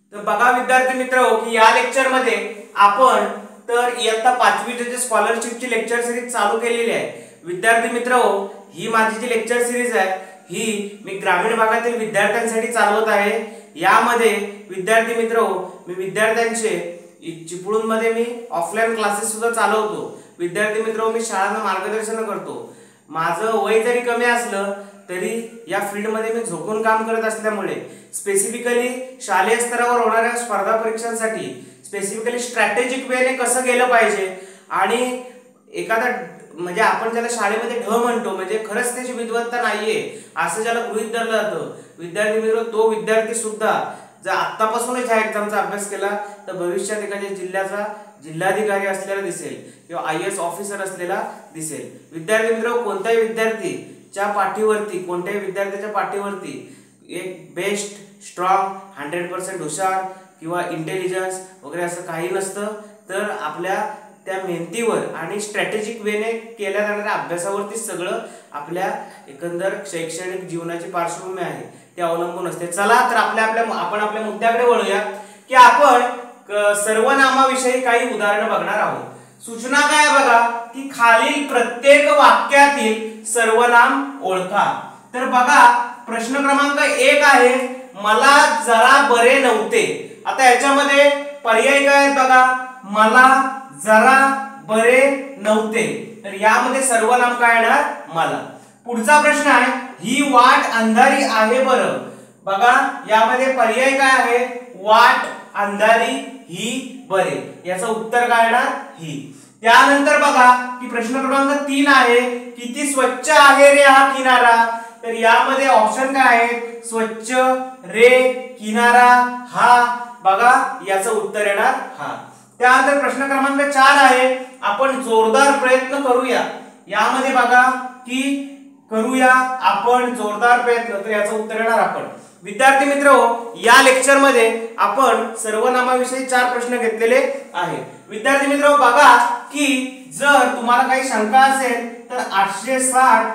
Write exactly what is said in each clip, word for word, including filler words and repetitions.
तर बघा विद्यार्थी मित्र की या लेक्चर मध्ये आपण तर इयत्ता पाचवीचे जे स्कॉलरशिपची लेक्चर सिरीज चालू केलेली आहे। विद्यार्थी मित्र ही माझी जी लेक्चर सिरीज आहे ही मी ग्रामीण भागातील विद्यार्थ्यांसाठी चालवत आहे। यामध्ये विद्यार्थी मित्र मी विद्यार्थ्यांचे चिपळूण मध्ये मी ऑफलाइन क्लासेस सुद्धा चालवतो। विद्यार्थी मित्र मी शाळांना मार्गदर्शन करतो। माझं वय जरी कमी असलं तरी या फील्ड मध्ये मी झोकून काम करत असल्यामुळे स्पेसिफिकली शालेय स्तरावर होणाऱ्या स्पर्धा परीक्षांसाठी स्पेसिफिकली स्ट्रॅटेजिक वेने कसं गेलं पाहिजे आणि एखादा म्हणजे आपण ज्याला शाळेमध्ये ढ म्हणतो म्हणजे खरंच त्याची विद्वत्ता नाहीये असं ज्याला गृहीत धरलं जातं, विद्यार्थी मित्र तो विद्यार्थी सुद्धा जर आत्तापासूनच ह्या एक्झामचा अभ्यास केला तर भविष्यात एखाद्या जिल्ह्याचा जिल्हाधिकारी असलेला दिसेल किंवा आय ए एस ऑफिसर असलेला दिसेल। विद्यार्थी मित्र कोणत्याही विद्यार्थीच्या पाठीवरती कोणत्याही विद्यार्थ्याच्या पाठीवरती एक बेस्ट स्ट्रॉंग हंड्रेड पर्सेंट हुशार किंवा इंटेलिजन्स वगैरे असं काही नसतं, तर आपल्या त्या मेहनतीवर आणि स्ट्रॅटेजिक वेने केल्या जाणाऱ्या अभ्यासावरती सगळं आपल्या एकंदर शैक्षणिक जीवनाची पार्श्वभूमी आहे ते अवलंबून असते। चला तर आपल्या आपल्या आपण आपल्या मुद्द्याकडे वळूया की आपण सर्वनामाविषयी काही उदाहरणं बघणार आहोत। सूचना काय बघा की खालील प्रत्येक वाक्यातील सर्वनाम ओळखा। तर बघा प्रश्न क्रमांक एक आहे मला जरा बरे नव्हते। आता याच्यामध्ये पर्याय काय आहेत बघा, मला जरा बरे नव्हते, तर यामध्ये सर्वनाम काय येणार मला। पुढचा प्रश्न आहे ही वाट अंधारी आहे बरं। बघा यामध्ये पर्याय काय आहे वाट अंधारी ही बरे, याचं उत्तर काय येणार ही। त्यानंतर बघा की प्रश्न क्रमांक तीन आहे किती स्वच्छ आहे रे हा किनारा, तर यामध्ये ऑप्शन काय आहे स्वच्छ रे किनारा हा, बघा याचं उत्तर येणार हा। त्यानंतर प्रश्न क्रमांक चार आहे आपण जोरदार प्रयत्न करूया। यामध्ये बघा की करूया आपण जोरदार प्रयत्न, तर याचं उत्तर येणार आपण। विद्यार्थी मित्र या लेक्चर मध्ये आपण सर्वनामाविषयी चार प्रश्न घेतलेले आहेत। विद्यार्थी मित्र बघा की जर तुम्हाला काही शंका असेल तर आठशे साठ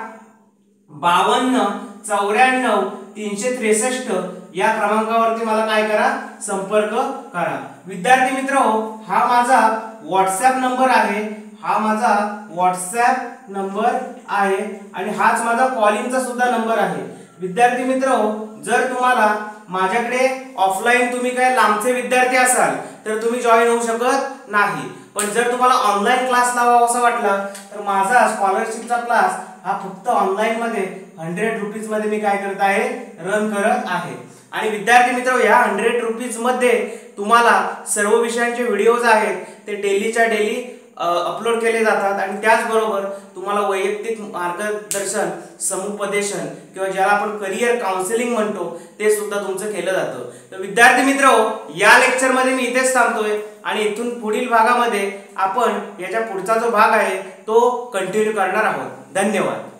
बावन्न चौऱ्याण्णव तीनशे त्रेसष्ट या क्रमांकावरती मला काय करा संपर्क करा। विद्यार्थी मित्र हा माझा व्हॉट्सअप नंबर आहे, हा माझा व्हॉट्सअप नंबर आहे आणि हाच माझा कॉलिंगचा सुद्धा नंबर आहे। विद्यार्थी मित्र जर तुम्हाला माझ्याकडे ऑफलाईन तुम्ही काय लांबचे विद्यार्थी असाल तर तुम्ही जॉईन होऊ शकत नाही, पण जर तुम्हाला ऑनलाईन क्लास लावावा असा वाटला तर माझा स्कॉलरशिपचा क्लास हा फक्त ऑनलाईन मध्ये हंड्रेड रुपीज मध्ये मी काय करत आहे रन करत आहे। आणि विद्यार्थी मित्र या हंड्रेड रुपीज मध्ये तुम्हाला सर्व विषयांचे व्हिडिओज आहेत ते डेलीच्या डेली अपलोड केले जातात आणि त्याचबरोबर तुम्हाला वैयक्तिक मार्गदर्शन समुपदेशन किंवा ज्याला आपण करिअर काउन्सिलिंग म्हणतो ते सुद्धा तुमचं केलं जातं। तर विद्यार्थी मित्र या लेक्चर मध्ये मी इथेच थांबतोय आणि इथून पुढील भागामध्ये आपण याच्या पुढचा जो भाग आहे तो कंटिन्यू करणार आहोत। धन्यवाद।